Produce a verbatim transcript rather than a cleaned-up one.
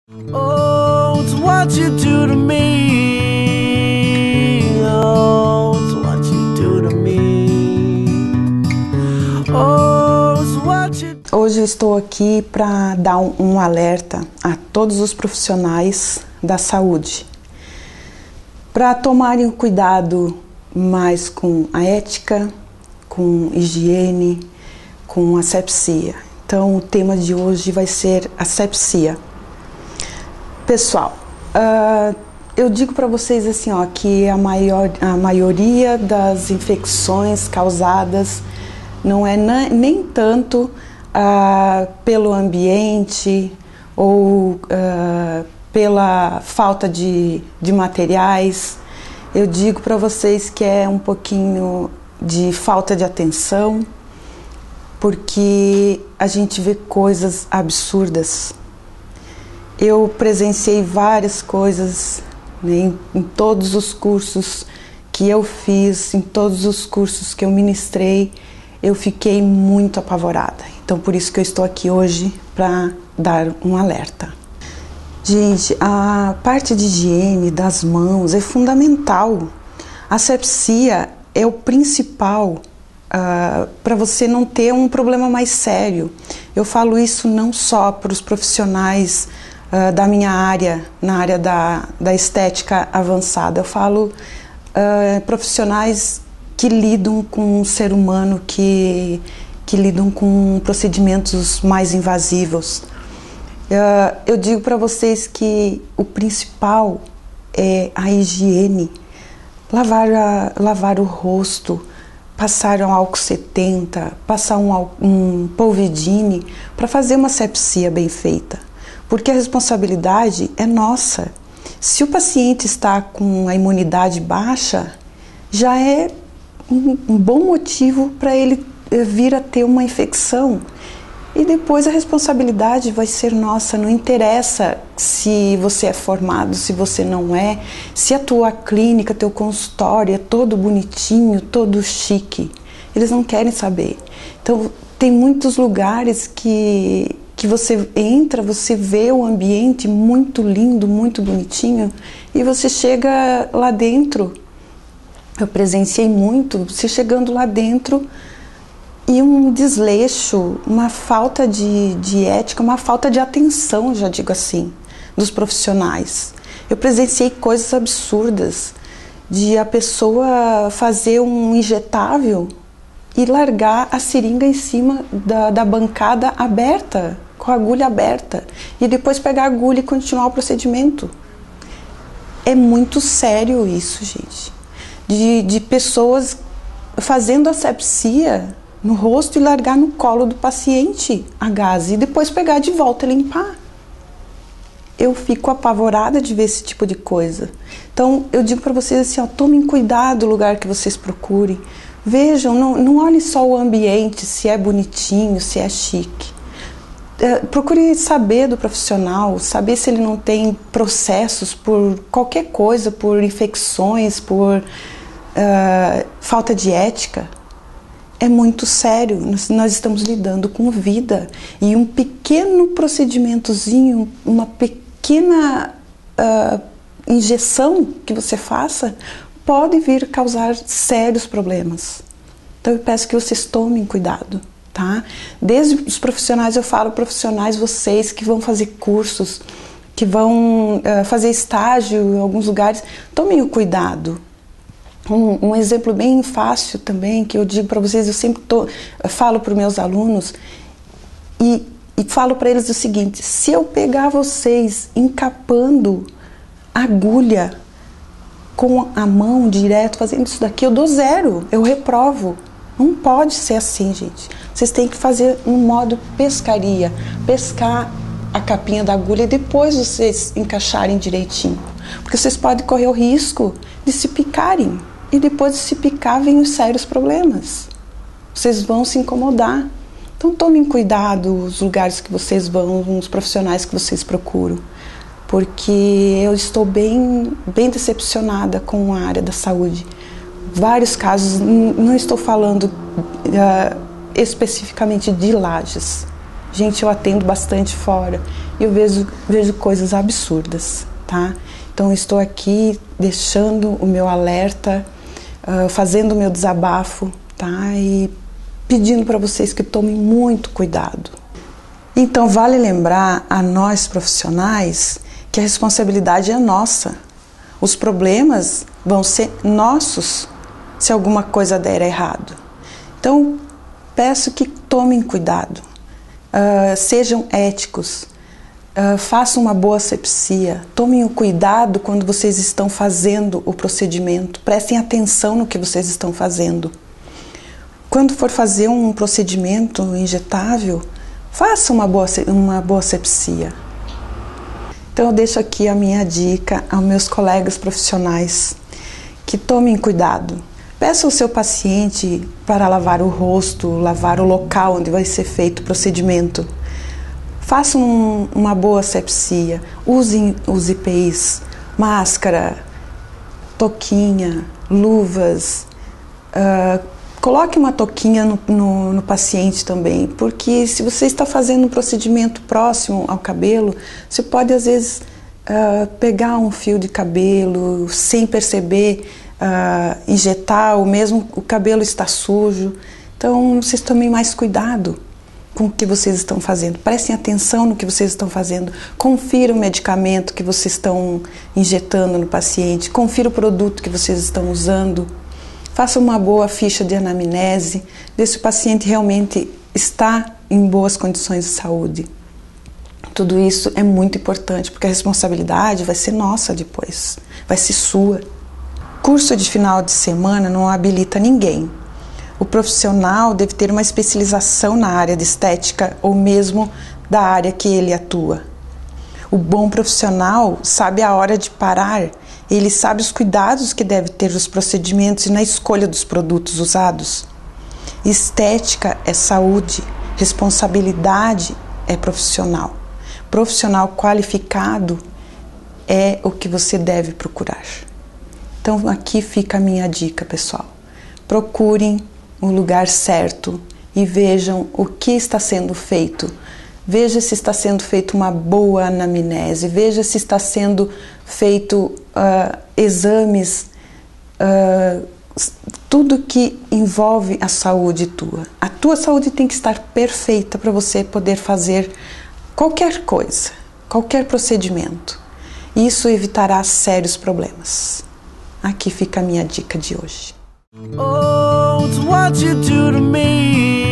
Oh, it's what you do to me. Oh, it's what you do to me. Oh, it's what you... Hoje eu estou aqui para dar um, um alerta a todos os profissionais da saúde para tomarem cuidado mais com a ética, com higiene, com asepsia. Então o tema de hoje vai ser asepsia. Pessoal, uh, eu digo para vocês assim, ó, que a, maior, a maioria das infecções causadas não é na, nem tanto uh, pelo ambiente ou uh, pela falta de, de materiais. Eu digo para vocês que é um pouquinho de falta de atenção, porque a gente vê coisas absurdas. Eu presenciei várias coisas, né, em, em todos os cursos que eu fiz, em todos os cursos que eu ministrei, eu fiquei muito apavorada. Então, por isso que eu estou aqui hoje para dar um alerta. Gente, a parte de higiene das mãos é fundamental. A asepsia é o principal uh, para você não ter um problema mais sério. Eu falo isso não só para os profissionais Uh, da minha área, na área da, da estética avançada. Eu falo uh, profissionais que lidam com um ser humano, que, que lidam com procedimentos mais invasivos. Uh, eu digo para vocês que o principal é a higiene. Lavar, a, lavar o rosto, passar um álcool setenta, passar um, um polvidine para fazer uma asepsia bem feita. Porque a responsabilidade é nossa. Se o paciente está com a imunidade baixa, já é um, um bom motivo para ele vir a ter uma infecção. E depois a responsabilidade vai ser nossa. Não interessa se você é formado, se você não é, se a tua clínica, teu consultório é todo bonitinho, todo chique. Eles não querem saber. Então, tem muitos lugares que... que você entra, você vê o ambiente muito lindo, muito bonitinho, e você chega lá dentro, eu presenciei muito, você chegando lá dentro e um desleixo, uma falta de, de ética, uma falta de atenção, já digo assim, dos profissionais. Eu presenciei coisas absurdas, de a pessoa fazer um injetável e largar a seringa em cima da, da bancada aberta, com a agulha aberta, e depois pegar a agulha e continuar o procedimento. É muito sério isso, gente. De, de pessoas fazendo asepsia no rosto e largar no colo do paciente a gás, e depois pegar de volta e limpar. Eu fico apavorada de ver esse tipo de coisa. Então, eu digo para vocês assim, ó, tomem cuidado do lugar que vocês procurem. Vejam, não, não olhem só o ambiente, se é bonitinho, se é chique. É, procure saber do profissional, saber se ele não tem processos por qualquer coisa, por infecções, por uh, falta de ética. É muito sério, nós, nós estamos lidando com vida, e um pequeno procedimentozinho, uma pequena uh, injeção que você faça, pode vir causar sérios problemas. Então eu peço que vocês tomem cuidado. Tá? Desde os profissionais, eu falo profissionais, vocês que vão fazer cursos, que vão uh, fazer estágio em alguns lugares, tomem o cuidado. Um, um exemplo bem fácil também, que eu digo para vocês, eu sempre tô, eu falo para os meus alunos e, e falo para eles o seguinte: se eu pegar vocês encapando agulha com a mão direto, fazendo isso daqui, eu dou zero, eu reprovo. Não pode ser assim, gente. Vocês têm que fazer um modo pescaria, pescar a capinha da agulha e depois vocês encaixarem direitinho. Porque vocês podem correr o risco de se picarem, e depois de se picar vem os sérios problemas. Vocês vão se incomodar. Então tomem cuidado os lugares que vocês vão, os profissionais que vocês procuram. Porque eu estou bem, bem decepcionada com a área da saúde. Vários casos, não estou falando uh, especificamente de Lages, Gente, eu atendo bastante fora e eu vejo, vejo coisas absurdas, tá? Então, eu estou aqui deixando o meu alerta, uh, fazendo o meu desabafo, tá? E pedindo para vocês que tomem muito cuidado. Então, vale lembrar a nós profissionais que a responsabilidade é nossa. Os problemas vão ser nossos se alguma coisa der errado. Então, peço que tomem cuidado, uh, sejam éticos, Uh, façam uma boa asepsia, tomem o cuidado quando vocês estão fazendo o procedimento, prestem atenção no que vocês estão fazendo. Quando for fazer um procedimento injetável, faça uma boa, uma boa asepsia. Então eu deixo aqui a minha dica aos meus colegas profissionais, que tomem cuidado. Peça ao seu paciente para lavar o rosto, lavar o local onde vai ser feito o procedimento. Façam um, uma boa asepsia, usem os I P Is, máscara, touquinha, luvas, uh, coloque uma touquinha no, no, no paciente também, porque se você está fazendo um procedimento próximo ao cabelo, você pode às vezes uh, pegar um fio de cabelo sem perceber, uh, injetar, ou mesmo o cabelo está sujo. Então vocês tomem mais cuidado com o que vocês estão fazendo, prestem atenção no que vocês estão fazendo, confira o medicamento que vocês estão injetando no paciente, confira o produto que vocês estão usando, faça uma boa ficha de anamnese, vê se o paciente realmente está em boas condições de saúde. Tudo isso é muito importante, porque a responsabilidade vai ser nossa depois, vai ser sua. Curso de final de semana não habilita ninguém. O profissional deve ter uma especialização na área de estética ou mesmo da área que ele atua. O bom profissional sabe a hora de parar, ele sabe os cuidados que deve ter nos procedimentos e na escolha dos produtos usados. Estética é saúde, responsabilidade é profissional. Profissional qualificado é o que você deve procurar. Então aqui fica a minha dica, pessoal. Procurem o lugar certo e vejam o que está sendo feito. Veja se está sendo feita uma boa anamnese, veja se está sendo feito uh, exames, uh, tudo que envolve a saúde tua. A tua saúde tem que estar perfeita para você poder fazer qualquer coisa, qualquer procedimento. Isso evitará sérios problemas. Aqui fica a minha dica de hoje. Oh, it's what you do to me.